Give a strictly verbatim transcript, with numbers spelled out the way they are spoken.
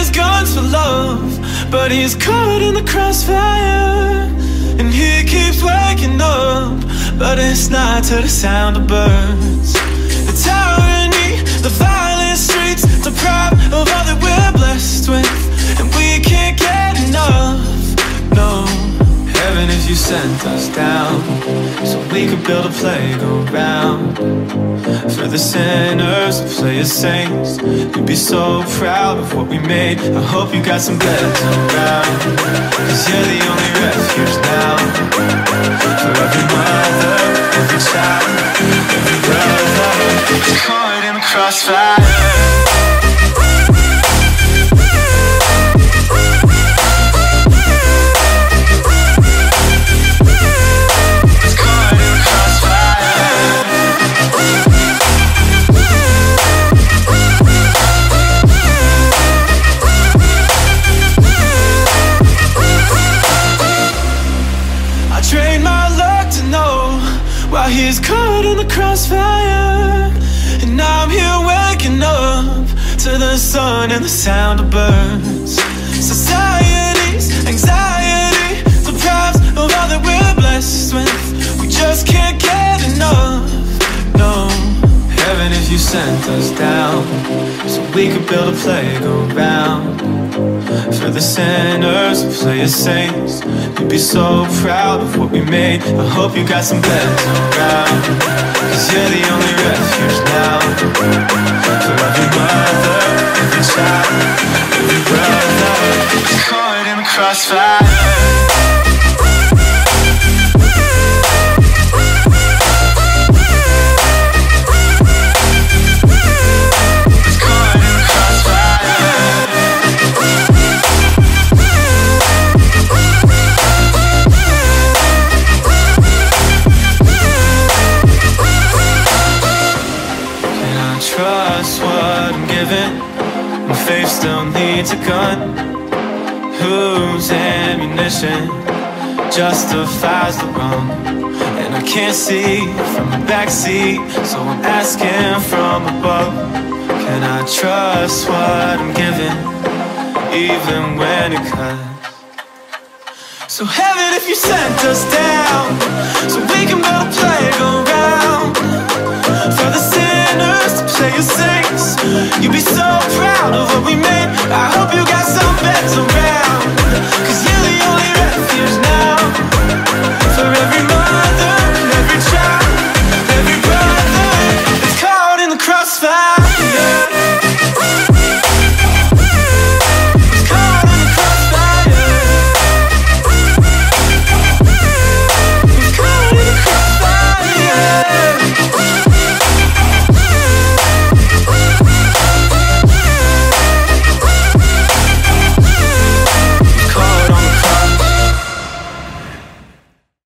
his guns for love, but he's caught in the crossfire. And he keeps waking up, but it's not to the sound of birds. The tyranny, the violent streets, deprived of all that we're blessed with, and we can't get enough, no. Heaven if you sent us down, so we could build a playground for the sinners who play as saints. You'd be so proud of what we made. I hope you got some beds around, cause you're the only refuge now. For every mother, every child, every brother who's caught in the crossfire. He's caught in the crossfire, and I'm here waking up to the sun and the sound of birds. Society's anxiety deprives of all that we're blessed with. We just can't get enough, no. Heaven if you sent us down, so we could build a playground for the sinners who play as saints. You'd be so proud of what we made. I hope you got some beds around, cause you're the only refuge now. For every mother, every child, every brother who's caught in the crossfire. Trust what I'm given, my faith still needs a gun. Whose ammunition justifies the wrong? And I can't see from the backseat, so I'm asking from above. Can I trust what I'm given, even when it cuts? So heaven if you sent us down, so we can build